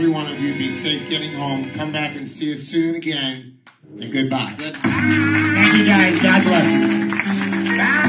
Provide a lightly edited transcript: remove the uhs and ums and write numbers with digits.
every one of you. Be safe getting home. Come back and see us soon again. And goodbye. Thank you, guys. God bless you. Bye.